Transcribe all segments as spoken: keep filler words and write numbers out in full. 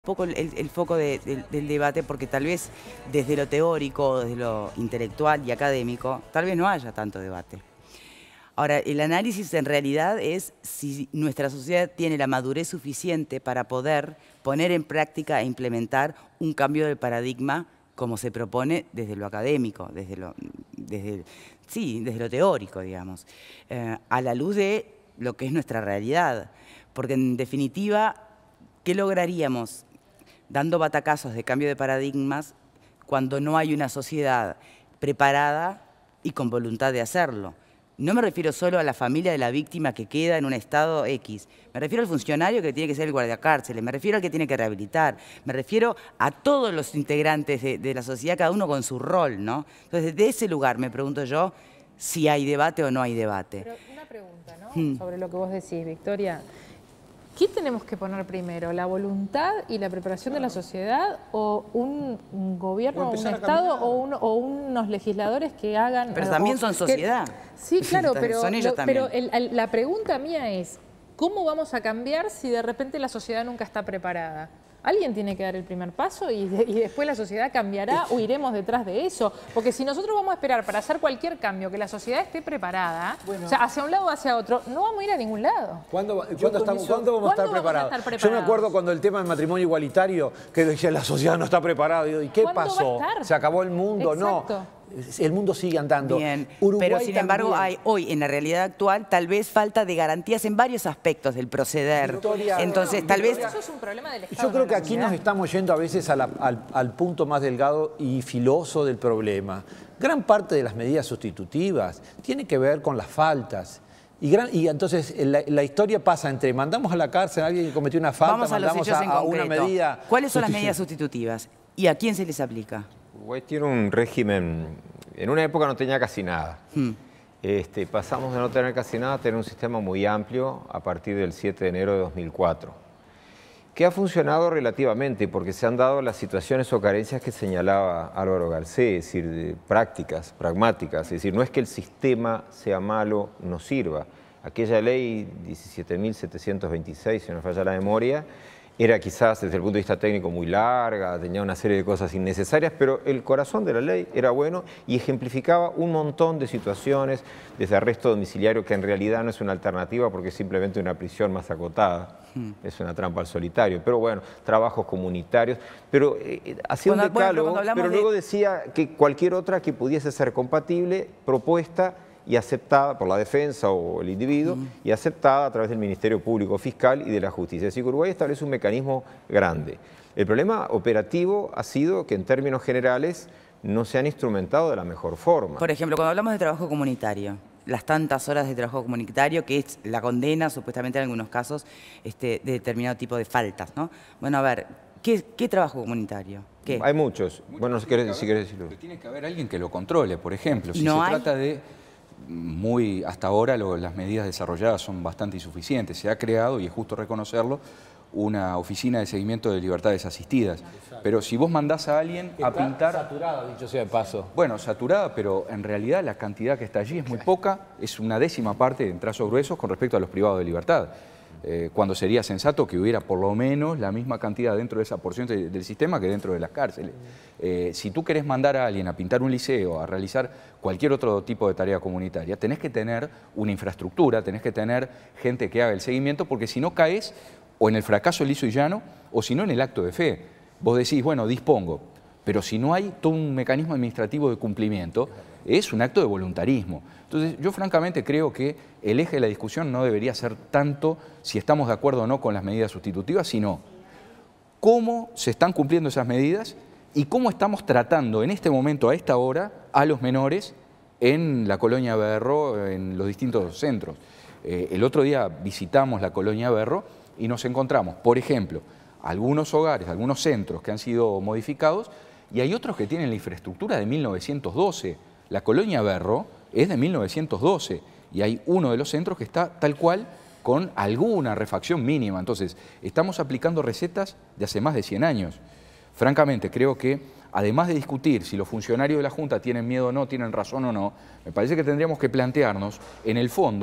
poco el, el foco de, de, del debate, porque tal vez desde lo teórico, desde lo intelectual y académico, tal vez no haya tanto debate. Ahora, el análisis en realidad es si nuestra sociedad tiene la madurez suficiente para poder poner en práctica e implementar un cambio de paradigma como se propone desde lo académico, desde lo, desde, sí, desde lo teórico, digamos, eh, a la luz de lo que es nuestra realidad. Porque en definitiva, ¿qué lograríamos dando batacazos de cambio de paradigmas cuando no hay una sociedad preparada y con voluntad de hacerlo? No me refiero solo a la familia de la víctima que queda en un estado X, me refiero al funcionario que tiene que ser el guardiacárceles, me refiero al que tiene que rehabilitar, me refiero a todos los integrantes de, de la sociedad, cada uno con su rol, ¿no? Entonces, desde ese lugar me pregunto yo si hay debate o no hay debate. Pero una pregunta, ¿no? Hmm. Sobre lo que vos decís, Victoria. ¿Qué tenemos que poner primero? ¿La voluntad y la preparación de la sociedad o un, un gobierno, o un Estado o, un, o unos legisladores que hagan... Pero también son sociedad. Que, sí, claro, pero, son ellos lo, también. pero el, el, la pregunta mía es, ¿cómo vamos a cambiar si de repente la sociedad nunca está preparada? Alguien tiene que dar el primer paso y, de, y después la sociedad cambiará o iremos detrás de eso. Porque si nosotros vamos a esperar para hacer cualquier cambio que la sociedad esté preparada, bueno, o sea, hacia un lado o hacia otro, no vamos a ir a ningún lado. ¿Cuándo, ¿cuándo, estamos, ¿cuándo vamos a estar preparados? Yo me acuerdo cuando el tema del matrimonio igualitario, que decía la sociedad no está preparada. ¿Y qué pasó? ¿Se acabó el mundo? Exacto. No. El mundo sigue andando. Bien, Uruguay pero sin embargo hay hoy en la realidad actual tal vez falta de garantías en varios aspectos del proceder. Victoria, Entonces no, tal Victoria, vez... Eso es un problema del Estado. Yo creo que aquí nos estamos yendo a veces a la, al, al punto más delgado y filoso del problema. Gran parte de las medidas sustitutivas tiene que ver con las faltas. Y, gran, y entonces la, la historia pasa entre mandamos a la cárcel a alguien que cometió una falta, Vamos a mandamos los hechos a, en a concreto. una medida... ¿Cuáles son las medidas sustitutivas? ¿Y a quién se les aplica? Uruguay tiene un régimen, en una época no tenía casi nada. Hmm. Este, pasamos de no tener casi nada a tener un sistema muy amplio a partir del siete de enero de dos mil cuatro, que ha funcionado relativamente porque se han dado las situaciones o carencias que señalaba Álvaro Garcés, es decir, de prácticas, pragmáticas, es decir, no es que el sistema sea malo, no sirva. Aquella ley diecisiete mil setecientos veintiséis, si no me falla la memoria, era quizás desde el punto de vista técnico muy larga, tenía una serie de cosas innecesarias, pero el corazón de la ley era bueno y ejemplificaba un montón de situaciones, desde arresto domiciliario, que en realidad no es una alternativa porque es simplemente una prisión más acotada, hmm. es una trampa al solitario, pero bueno, trabajos comunitarios, pero eh, hacía cuando, un decálogo, bueno, pero, pero de... luego decía que cualquier otra que pudiese ser compatible, propuesta y aceptada por la defensa o el individuo, uh-huh. y aceptada a través del Ministerio Público Fiscal y de la Justicia. Así que Uruguay establece un mecanismo grande. El problema operativo ha sido que en términos generales no se han instrumentado de la mejor forma. Por ejemplo, cuando hablamos de trabajo comunitario, las tantas horas de trabajo comunitario, que es la condena, supuestamente en algunos casos, este, de determinado tipo de faltas, ¿no? Bueno, a ver, ¿qué, qué trabajo comunitario? ¿Qué? Hay muchos. muchos bueno, si querés, si querés decirlo. Pero tiene que haber alguien que lo controle, por ejemplo. Si no se hay... trata de... Muy, hasta ahora lo, las medidas desarrolladas son bastante insuficientes. Se ha creado, y es justo reconocerlo, una oficina de seguimiento de libertades asistidas. Pero si vos mandás a alguien a pintar... saturada, dicho sea de paso. Bueno, saturada, pero en realidad la cantidad que está allí es muy poca, es una décima parte en trazos gruesos con respecto a los privados de libertad. Eh, cuando sería sensato que hubiera por lo menos la misma cantidad dentro de esa porción de, del sistema que dentro de las cárceles. Eh, si tú querés mandar a alguien a pintar un liceo, a realizar cualquier otro tipo de tarea comunitaria, tenés que tener una infraestructura, tenés que tener gente que haga el seguimiento, porque si no caes o en el fracaso liso y llano, o si no en el acto de fe. Vos decís, bueno, dispongo, pero si no hay todo un mecanismo administrativo de cumplimiento, es un acto de voluntarismo. Entonces, yo francamente creo que el eje de la discusión no debería ser tanto si estamos de acuerdo o no con las medidas sustitutivas, sino cómo se están cumpliendo esas medidas y cómo estamos tratando en este momento, a esta hora, a los menores en la colonia Berro, en los distintos centros. Eh, el otro día visitamos la colonia Berro y nos encontramos, por ejemplo, algunos hogares, algunos centros que han sido modificados y hay otros que tienen la infraestructura de mil novecientos doce. La colonia Berro es de mil novecientos doce y hay uno de los centros que está tal cual con alguna refacción mínima. Entonces, estamos aplicando recetas de hace más de cien años. Francamente, creo que, además de discutir si los funcionarios de la Junta tienen miedo o no, tienen razón o no, me parece que tendríamos que plantearnos, en el fondo,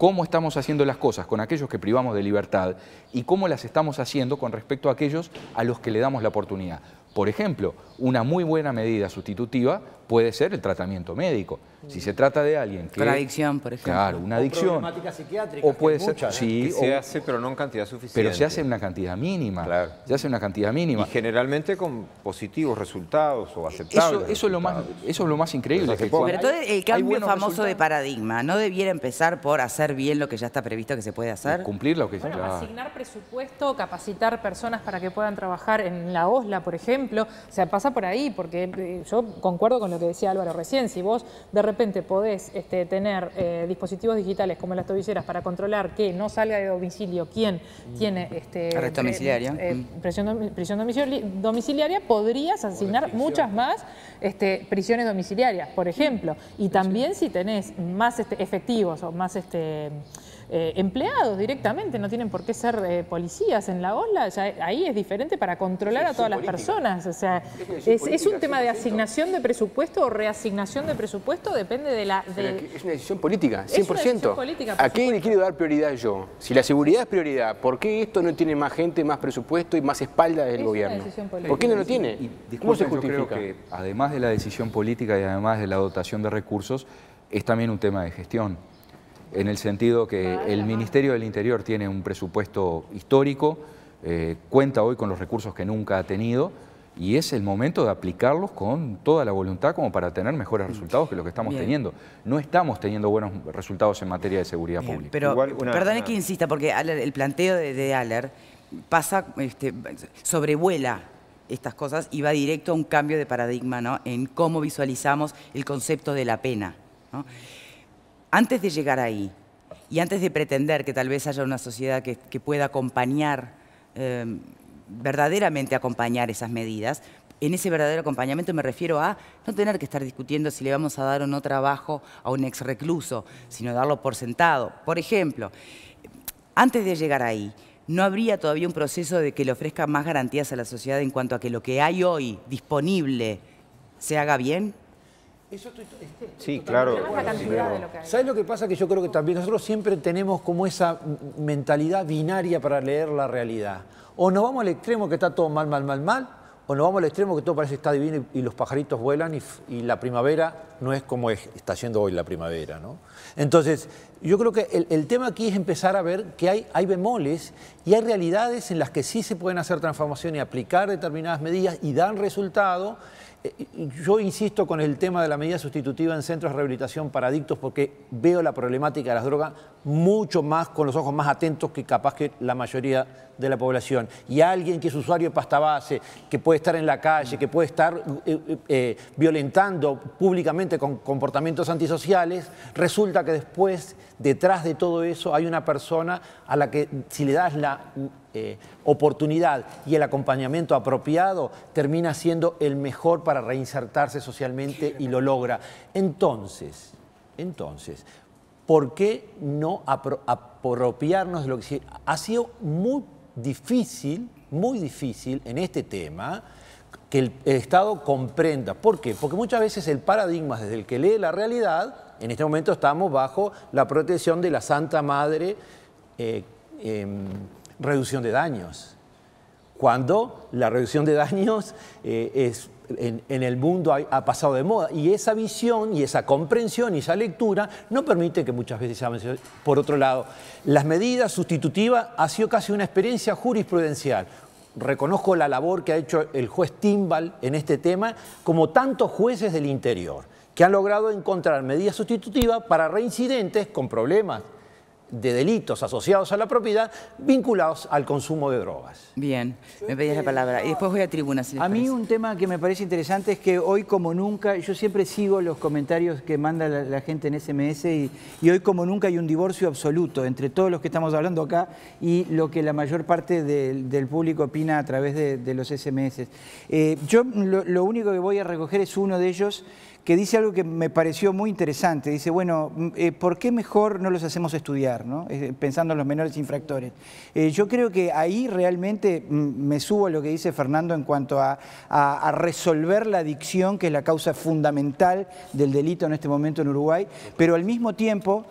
cómo estamos haciendo las cosas con aquellos que privamos de libertad y cómo las estamos haciendo con respecto a aquellos a los que le damos la oportunidad. Por ejemplo, una muy buena medida sustitutiva puede ser el tratamiento médico. Si se trata de alguien que... Con adicción, por ejemplo. Claro, una adicción. O problemática psiquiátrica. O puede ser, muchas, ¿eh? sí. Que se o, hace, pero no en cantidad suficiente. pero se hace en una cantidad mínima. Claro. Se hace en una cantidad mínima. Y generalmente con positivos resultados o Eso, aceptables eso, es lo más, resultados. eso es lo más increíble. Pero que hace poco. Pero cuando todo hay- el hay cambio buenos famoso de resultados, paradigma, ¿no debiera empezar por hacer bien lo que ya está previsto que se puede hacer? cumplir lo que Bueno, claro. asignar presupuesto, capacitar personas para que puedan trabajar en la OSLA, por ejemplo. O sea, pasa por ahí, porque eh, yo concuerdo con lo que decía Álvaro recién. Si vos de repente podés este, tener eh, dispositivos digitales como las tobilleras para controlar que no salga de domicilio quién tiene este, Arresto pre- domiciliario. eh, Mm. prisión, domi- prisión domicili- domiciliaria, podrías asignar muchas más este, prisiones domiciliarias, por ejemplo. Y también si tenés más este, efectivos o más este, eh, empleados directamente, no tienen por qué ser eh, policías en la OSLA, ya ahí es diferente para controlar a todas las personas. O sea, es, es un tema de asignación de presupuesto o reasignación de presupuesto, depende de la... Pero de- que es una decisión política, Es cien una por ciento. decisión política, por ¿A qué le quiero dar prioridad yo? Si la seguridad es prioridad, ¿por qué esto no tiene más gente, más presupuesto y más espalda del Es una gobierno? decisión política. ¿Por qué no lo tiene? Y, ¿Cómo se disculpen, yo creo justifica? que además de la decisión política y además de la dotación de recursos, es también un tema de gestión, en el sentido que el Ministerio del Interior tiene un presupuesto histórico, eh, cuenta hoy con los recursos que nunca ha tenido, y es el momento de aplicarlos con toda la voluntad como para tener mejores resultados que los que estamos Bien. teniendo. No estamos teniendo buenos resultados en materia de seguridad Bien, pública. pero Igual una- perdone una- que insista, porque Aller- el planteo de, de Aller pasa, este, sobrevuela estas cosas y va directo a un cambio de paradigma, ¿no?, en cómo visualizamos el concepto de la pena, ¿no? Antes de llegar ahí y antes de pretender que tal vez haya una sociedad que, que pueda acompañar, eh, verdaderamente acompañar esas medidas, en ese verdadero acompañamiento me refiero a no tener que estar discutiendo si le vamos a dar o no trabajo a un ex recluso, sino darlo por sentado. Por ejemplo, antes de llegar ahí, ¿no habría todavía un proceso de que le ofrezca más garantías a la sociedad en cuanto a que lo que hay hoy disponible se haga bien? Sí, claro. Tenemos la cantidad de lo que hay. ¿Sabes lo que pasa? Que yo creo que también nosotros siempre tenemos como esa mentalidad binaria para leer la realidad. O nos vamos al extremo que está todo mal, mal, mal, mal, o nos vamos al extremo que todo parece que está divino y, y los pajaritos vuelan y, y la primavera no es como es, está siendo hoy la primavera, ¿no? Entonces, yo creo que el, el tema aquí es empezar a ver que hay, hay bemoles y hay realidades en las que sí se pueden hacer transformación y aplicar determinadas medidas y dan resultado. Yo insisto con el tema de la medida sustitutiva en centros de rehabilitación para adictos porque veo la problemática de las drogas mucho más, con los ojos más atentos que capaz que la mayoría de la población. Y alguien que es usuario de pasta base, que puede estar en la calle, que puede estar eh, eh, violentando públicamente con comportamientos antisociales, resulta que después, detrás de todo eso, hay una persona a la que si le das la eh, oportunidad y el acompañamiento apropiado, termina siendo el mejor para reinsertarse socialmente y lo logra. Entonces, entonces, ¿por qué no apro- apropiarnos de lo que sí? Ha sido muy difícil, muy difícil en este tema que el, el Estado comprenda. ¿Por qué? Porque muchas veces el paradigma desde el que lee la realidad, en este momento estamos bajo la protección de la Santa Madre eh, eh, reducción de daños. Cuando la reducción de daños eh, es, en, en el mundo ha, ha pasado de moda. Y esa visión y esa comprensión y esa lectura no permite que muchas veces se avance. Por otro lado, las medidas sustitutivas ha sido casi una experiencia jurisprudencial. Reconozco la labor que ha hecho el juez Timbal en este tema, como tantos jueces del interior, que han logrado encontrar medidas sustitutivas para reincidentes con problemas de delitos asociados a la propiedad vinculados al consumo de drogas. Bien, me pedías la palabra. Y después voy a tribuna, si les A mí parece. un tema que me parece interesante es que hoy como nunca, yo siempre sigo los comentarios que manda la, la gente en S M S y, y hoy como nunca hay un divorcio absoluto entre todos los que estamos hablando acá y lo que la mayor parte del, del público opina a través de, de los S M S. Eh, yo lo, lo único que voy a recoger es uno de ellos que dice algo que me pareció muy interesante. Dice, bueno, eh, ¿por qué mejor no los hacemos estudiar, ¿no? Eh, pensando en los menores infractores? Eh, yo creo que ahí realmente me subo a lo que dice Fernando en cuanto a, a, a resolver la adicción, que es la causa fundamental del delito en este momento en Uruguay, pero al mismo tiempo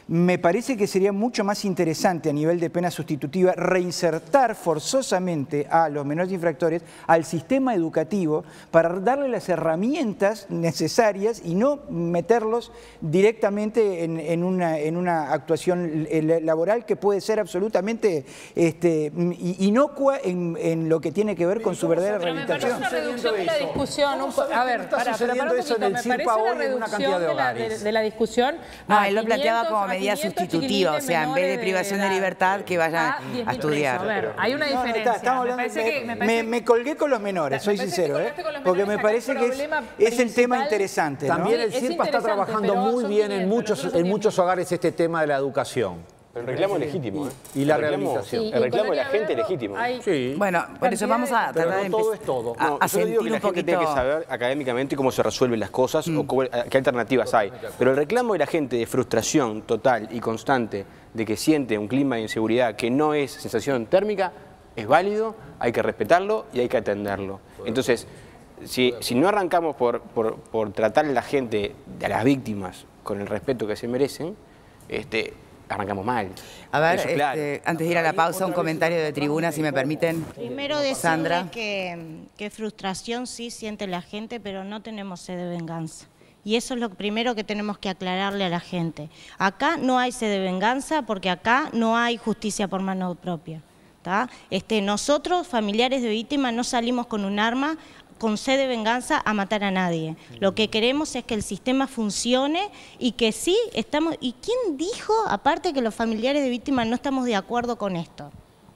me parece que sería mucho más interesante a nivel de pena sustitutiva reinsertar forzosamente a los menores infractores al sistema educativo para darle las herramientas necesarias y no meterlos directamente en, en, una, en una actuación laboral que puede ser absolutamente este, inocua en, en lo que tiene que ver con su verdadera rehabilitación. Me parece una reducción de la discusión. Un a ver, para, para, para un poquito, me parece una reducción de la, de, de la discusión. No, él lo planteaba como medida sustitutiva, o sea, en vez de privación de, de libertad, que vayan a, a estudiar. A ver, hay una diferencia. No, no, está, me, parece me, que, me, parece... me, me colgué con los menores, soy sincero, ¿eh? Porque me parece que es, es el tema interesante, ¿no? También el CIRPA está trabajando muy bien en muchos, en muchos hogares este tema de la educación. El reclamo es legítimo, ¿eh? Y la rehabilitación. El reclamo de la gente es legítimo. Sí. Bueno, por eso vamos a tratar de no todo es todo. A, no, a yo digo que la gente tiene que saber académicamente cómo se resuelven las cosas mm. o cómo, qué alternativas hay. Pero el reclamo de la gente de frustración total y constante de que siente un clima de inseguridad que no es sensación térmica es válido, hay que respetarlo y hay que atenderlo. Entonces, si, si no arrancamos por, por, por tratar a la gente, a las víctimas, con el respeto que se merecen, este, arrancamos mal. A ver, este, claro. Antes de ir a la pausa, un comentario de tribuna, si me permiten. Primero decirle Sandra. Que, que frustración sí siente la gente, pero no tenemos sed de venganza. Y eso es lo primero que tenemos que aclararle a la gente. Acá no hay sed de venganza porque acá no hay justicia por mano propia. Este, nosotros, familiares de víctimas, no salimos con un arma con sed de venganza a matar a nadie. Lo que queremos es que el sistema funcione y que sí estamos... ¿Y quién dijo, aparte, que los familiares de víctimas no estamos de acuerdo con esto?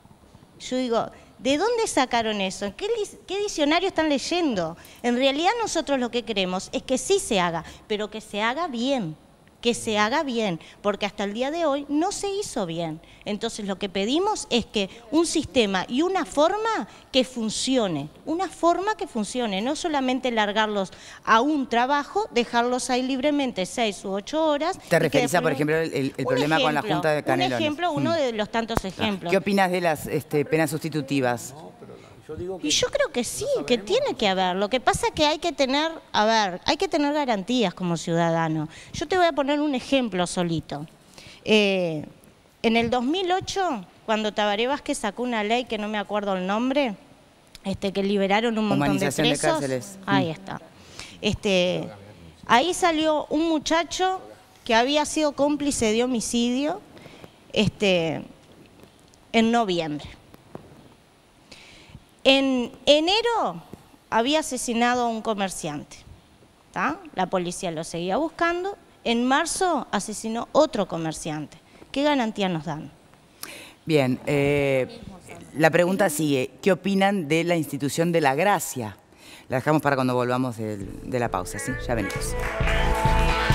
Yo digo, ¿de dónde sacaron eso? ¿Qué, qué diccionario están leyendo? En realidad nosotros lo que queremos es que sí se haga, pero que se haga bien. Que se haga bien, porque hasta el día de hoy no se hizo bien. Entonces lo que pedimos es que un sistema y una forma que funcione, una forma que funcione, no solamente largarlos a un trabajo, dejarlos ahí libremente seis u ocho horas. ¿Te referís a, por ejemplo, el, el problema ejemplo, con la Junta de Canelones? Un ejemplo, uno mm. de los tantos ejemplos. ¿Qué opinas de las este, penas sustitutivas? Y yo creo que sí, que tiene que haber. Lo que pasa es que hay que tener, a ver, hay que tener garantías como ciudadano. Yo te voy a poner un ejemplo solito. Eh, en el dos mil ocho, cuando Tabaré Vázquez sacó una ley que no me acuerdo el nombre, este, que liberaron un montón de presos. De cárceles. Ahí está. Este, ahí salió un muchacho que había sido cómplice de homicidio este, en noviembre. En enero había asesinado a un comerciante, ¿tá? La policía lo seguía buscando. En marzo asesinó otro comerciante. ¿Qué garantía nos dan? Bien, eh, la pregunta sigue. ¿Qué opinan de la institución de la gracia? La dejamos para cuando volvamos de, de la pausa, ¿sí? Ya venimos.